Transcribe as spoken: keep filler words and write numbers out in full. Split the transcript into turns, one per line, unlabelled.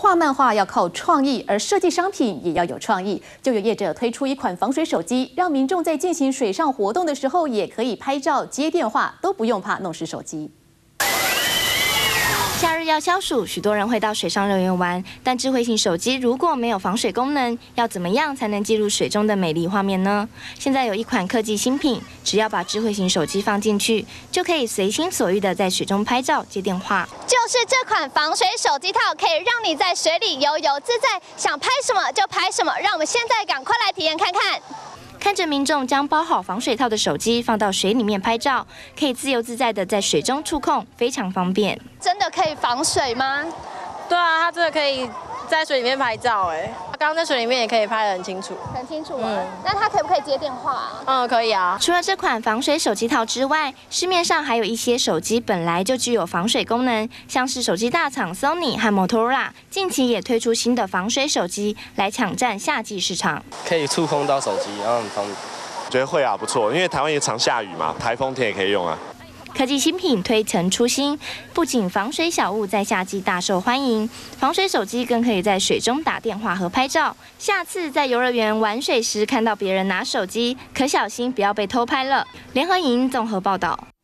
画漫画要靠创意，而设计商品也要有创意。就有业者推出一款防水手机，让民众在进行水上活动的时候，也可以拍照、接电话，都不用怕弄湿手机。
夏日要消暑，许多人会到水上乐园玩，但智慧型手机如果没有防水功能，要怎么样才能记录水中的美丽画面呢？现在有一款科技新品，只要把智慧型手机放进去，就可以随心所欲的在水中拍照、接电话。
就是这款防水手机套，可以让你在水里游游自在，想拍什么就拍什么。让我们现在赶快来体验看看。
看着民众将包好防水套的手机放到水里面拍照，可以自由自在的在水中触控，非常方便。
真的可以防水吗？
对啊，它真的可以在水里面拍照哎，刚刚在水里面也可以拍得很清楚，
很清楚。嗯，那它可不可以接电话啊？
嗯，可以啊。
除了这款防水手机套之外，市面上还有一些手机本来就具有防水功能，像是手机大厂 Sony 和 Motorola 近期也推出新的防水手机来抢占夏季市场。
可以触控到手机，然后很方便。
觉得会啊，不错，因为台湾也常下雨嘛，台风天也可以用啊。
科技新品推陈出新，不仅防水小物在夏季大受欢迎，防水手机更可以在水中打电话和拍照。下次在游乐园玩水时看到别人拿手机，可小心不要被偷拍了。联合营综合报道。